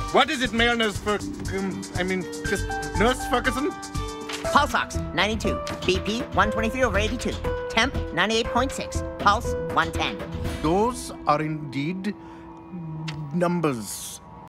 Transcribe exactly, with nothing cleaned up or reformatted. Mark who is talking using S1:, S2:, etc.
S1: What is it, male nurse for, um, I mean, just Nurse Ferguson?
S2: Pulse ox, ninety-two. B P, one twenty-three over eighty-two. Temp, ninety-eight point six. Pulse, one ten.
S1: Those are indeed numbers.